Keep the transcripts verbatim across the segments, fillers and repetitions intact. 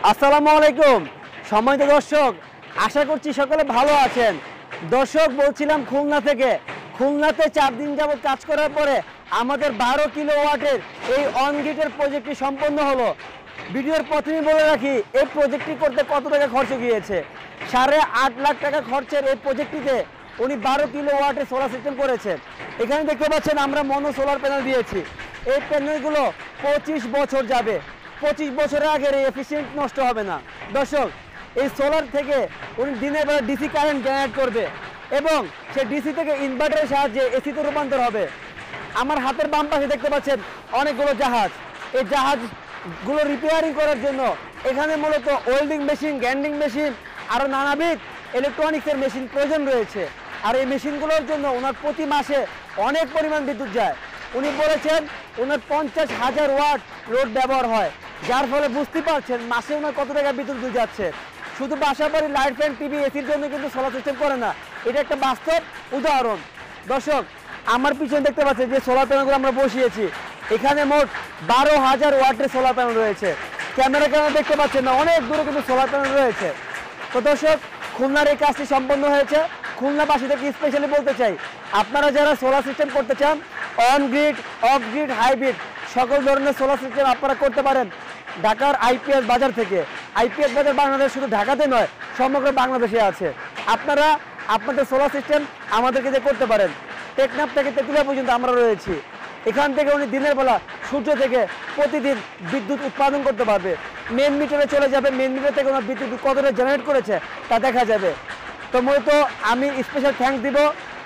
আসসালামু আলাইকুম সম্মানিত দর্শক, আশা করছি সকলে ভালো আছেন। দর্শক বলছিলাম খুলনা থেকে, খুলনাতে চার দিন যাবত কাজ করার পরে আমাদের বারো কিলো ওয়াটের এই অনগ্রিডের প্রজেক্টটি সম্পন্ন হলো। ভিডিওর প্রথমেই বলে রাখি, এই প্রজেক্টটি করতে কত টাকা খরচ গিয়েছে। সাড়ে আট লাখ টাকা খরচের এই প্রজেক্টটিতে উনি বারো কিলো ওয়াটের সোলার সিস্টেম করেছেন। এখানে দেখতে পাচ্ছেন আমরা মনো সোলার প্যানেল দিয়েছি। এই প্যানেলগুলো পঁচিশ বছর যাবে, পঁচিশ বছরের আগের এই এফিসিয়েন্ট নষ্ট হবে না। দর্শক, এই সোলার থেকে উনি দিনের বেলা ডিসি কারেন্ট জেনারেট করবে এবং সেই ডিসি থেকে ইনভার্টারের সাহায্যে এসিতে রূপান্তর হবে। আমার হাতের বাম পাশে দেখতে পাচ্ছেন অনেকগুলো জাহাজ। এই জাহাজগুলো রিপেয়ারিং করার জন্য এখানে মূলত ওয়েল্ডিং মেশিন, গ্যান্ডিং মেশিন, আরও নানাবিধ ইলেকট্রনিক্সের মেশিন প্রয়োজন রয়েছে। আর এই মেশিনগুলোর জন্য ওনার প্রতি মাসে অনেক পরিমাণ বিদ্যুৎ যায়। উনি বলেছেন ওনার পঞ্চাশ হাজার ওয়াট লোড ব্যবহার হয়, যার ফলে বুঝতে পারছেন মাসে ওনার কত টাকা বিদ্যুৎ বিল যাচ্ছে। শুধু বাসা বাড়ি লাইট ফ্যান, টিভি, এসির জন্য কিন্তু সোলার সিস্টেম করে না, এটা একটা বাস্তব উদাহরণ। দর্শক, আমার পিছনে দেখতে পাচ্ছেন যে সোলার প্যানেলগুলো আমরা বসিয়েছি, এখানে মোট বারো হাজার ওয়াটের সোলার প্যানেল রয়েছে। ক্যামেরা ক্যামেরা দেখতে পাচ্ছেন না, অনেক দূরে কিন্তু সোলার প্যানেল রয়েছে। তো দর্শক, খুলনার এই কাজটি সম্পন্ন হয়েছে। খুলনাবাসীদেরকে স্পেশালি বলতে চাই, আপনারা যারা সোলার সিস্টেম করতে চান, on grid, off grid, hybrid সকল ধরনের সোলার সিস্টেম আপনারা করতে পারেন ঢাকার আইপিএস বাজার থেকে। আইপিএস বাজার বাংলাদেশ শুধু ঢাকাতে নয়, সমগ্র বাংলাদেশে আছে। আপনারা আপনাদের সোলার সিস্টেম আমাদেরকে দিয়ে করতে পারেন। টেকনাফ থেকে তেঁতুলিয়া পর্যন্ত আমরা রয়েছি। এখান থেকে উনি দিনের বেলা সূর্য থেকে প্রতিদিন বিদ্যুৎ উৎপাদন করতে পারবে। মেন মিটারে চলে যাবে, মেন মিটার থেকে ওনার বিদ্যুৎ কতটা জেনারেট করেছে তা দেখা যাবে। তো মূলত আমি স্পেশাল থ্যাঙ্কস দিব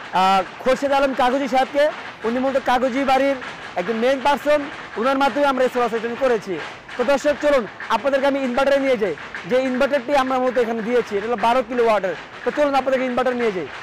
খোরশেদ আলম কাগজি সাহেবকে। উনি মূলত কাগজি বাড়ির একজন মেইন পার্সন, ওনার মাধ্যমে আমরা এই সোলার সিস্টেম করেছি। তো দর্শক, চলুন আপনাদেরকে আমি ইনভার্টারে নিয়ে যাই। যে ইনভার্টারটি আমরা মূলত এখানে দিয়েছি, এটা হলো বারো কিলো ওয়াটের। তো চলুন আপনাদেরকে ইনভার্টার নিয়ে যাই।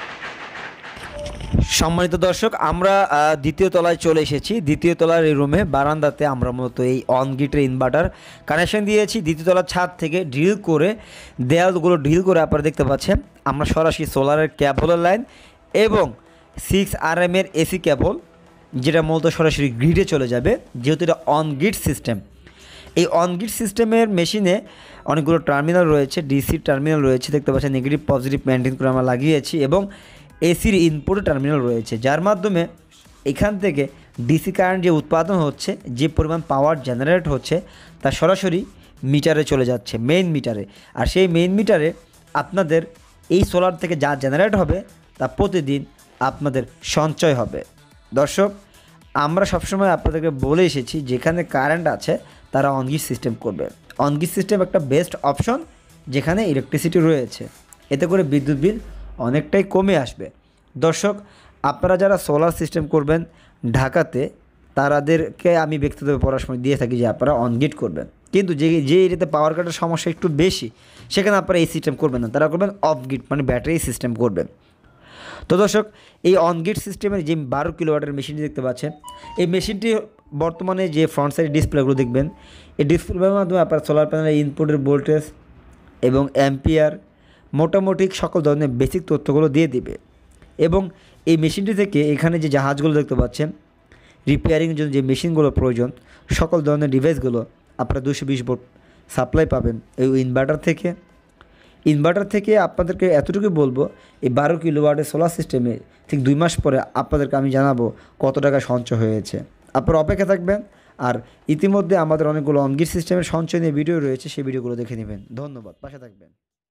সম্মানিত দর্শক, আমরা দ্বিতীয় তলায় চলে এসেছি। দ্বিতীয় তলার এই রুমে বারান্দাতে আমরা মূলত এই অনগ্রিডের ইনভার্টার কানেকশন দিয়েছি। দ্বিতীয় তলার ছাদ থেকে ড্রিল করে, দেয়ালগুলো ড্রিল করে আপনারা দেখতে পাচ্ছেন আমরা সরাসরি সোলারের ক্যাবলের লাইন এবং সিক্স আর এম এর এসি ক্যাবল, যেটা মূলত সরাসরি গ্রিডে চলে যাবে, যেহেতু এটা অনগ্রিড সিস্টেম। এই অনগ্রিড সিস্টেমের মেশিনে অনেকগুলো টার্মিনাল রয়েছে, ডিসি টার্মিনাল রয়েছে, দেখতে পাচ্ছেন নেগেটিভ পজিটিভ মেনটেন করে আমরা লাগিয়েছি এবং এসির ইনপুট টার্মিনাল রয়েছে, যার মাধ্যমে এখান থেকে ডিসি কারেন্ট যে উৎপাদন হচ্ছে, যে পরিমাণ পাওয়ার জেনারেট হচ্ছে তা সরাসরি মিটারে চলে যাচ্ছে, মেইন মিটারে। আর সেই মেইন মিটারে আপনাদের এই সোলার থেকে যা জেনারেট হবে তা প্রতিদিন আপনাদের সঞ্চয় হবে। দর্শক, আমরা সবসময় আপনাদেরকে বলে এসেছি যেখানে কারেন্ট আছে তারা অনগ্রিড সিস্টেম করবে। অনগ্রিড সিস্টেম একটা বেস্ট অপশন যেখানে ইলেকট্রিসিটি রয়েছে, এতে করে বিদ্যুৎ বিল অনেকটাই কমে আসবে। দর্শক, আপনারা যারা সোলার সিস্টেম করবেন ঢাকাতে, তাদেরকে আমি ব্যক্তিগতভাবে পরামর্শ দিয়ে থাকি যে আপনারা অনগ্রিড করবেন। কিন্তু যে যে এরিয়াতে পাওয়ার কাটের সমস্যা একটু বেশি, সেখানে আপনারা এই সিস্টেম করবেন না, তারা করবেন অফগ্রিড, মানে ব্যাটারি সিস্টেম করবেন। তো দর্শক, এই অনগ্রিড সিস্টেমের যে বারো কিলোওয়াটের মেশিনটি দেখতে পাচ্ছেন, এই মেশিনটি বর্তমানে যে ফ্রন্ট সাইড ডিসপ্লেগুলো দেখবেন, এই ডিসপ্লের মাধ্যমে আপনার সোলার প্যানেলের ইনপুটের ভোল্টেজ এবং অ্যাম্পিয়ার মোটামুটি সকল ধরনের বেসিক তথ্যগুলো দিয়ে দিবে। এবং এই মেশিনটি থেকে এখানে যে জাহাজগুলো দেখতে পাচ্ছেন, রিপেয়ারিংয়ের জন্য যে মেশিনগুলো প্রয়োজন, সকল ধরনের ডিভাইসগুলো আপনারা দুশো বিশ ভোল্ট সাপ্লাই পাবেন এই ইনভার্টার থেকে। ইনভার্টার থেকে আপনাদেরকে এতটুকু বলবো, এই বারো কিলোওয়াটের সোলার সিস্টেমে ঠিক দুই মাস পরে আপনাদেরকে আমি জানাবো কত টাকা সঞ্চয় হয়েছে। আপনারা অপেক্ষা থাকবেন। আর ইতিমধ্যে আমাদের অনেকগুলো অনগ্রিড সিস্টেমের সঞ্চয় নিয়ে ভিডিও রয়েছে, সেই ভিডিওগুলো দেখে নেবেন। ধন্যবাদ, পাশে থাকবেন।